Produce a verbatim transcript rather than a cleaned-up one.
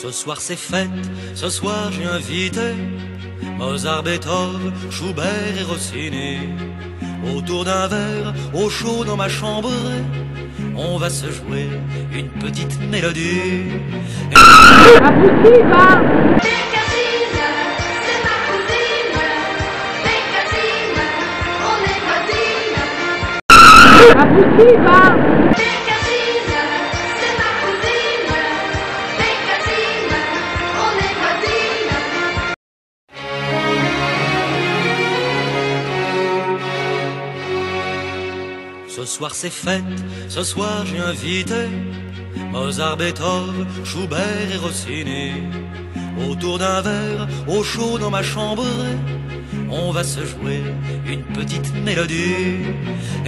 Ce soir c'est fête, ce soir j'ai invité Mozart, Beethoven, Schubert et Rossini. Autour d'un verre, au chaud dans ma chambre, on va se jouer une petite mélodie. Abouti, va! Bécassine, c'est ma cousine. Bécassine, on est voisines. Abouti, va! Bécassine, c'est ma cousine. Bécassine, on est voisines. Ce soir c'est fête, ce soir j'ai invité Mozart, Beethoven, Schubert et Rossini. Autour d'un verre, au chaud dans ma chambre, on va se jouer une petite mélodie.